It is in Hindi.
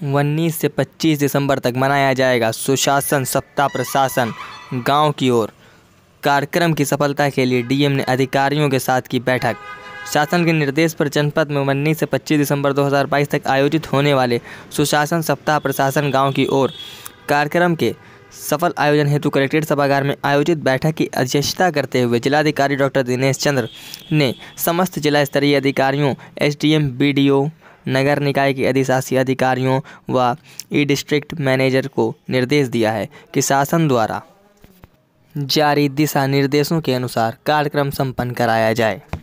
19 से 25 दिसंबर तक मनाया जाएगा सुशासन सप्ताह प्रशासन गांव की ओर। कार्यक्रम की सफलता के लिए डीएम ने अधिकारियों के साथ की बैठक। शासन के निर्देश पर जनपद में 19 से 25 दिसंबर 2022 तक आयोजित होने वाले सुशासन सप्ताह प्रशासन गांव की ओर कार्यक्रम के सफल आयोजन हेतु कलेक्ट्रेट सभागार में आयोजित बैठक की अध्यक्षता करते हुए जिलाधिकारी डॉक्टर दिनेश चंद्र ने समस्त जिला स्तरीय अधिकारियों, एसडीएम, बीडीओ, नगर निकाय के अधिशासी अधिकारियों व ई डिस्ट्रिक्ट मैनेजर को निर्देश दिया है कि शासन द्वारा जारी दिशा निर्देशों के अनुसार कार्यक्रम संपन्न कराया जाए।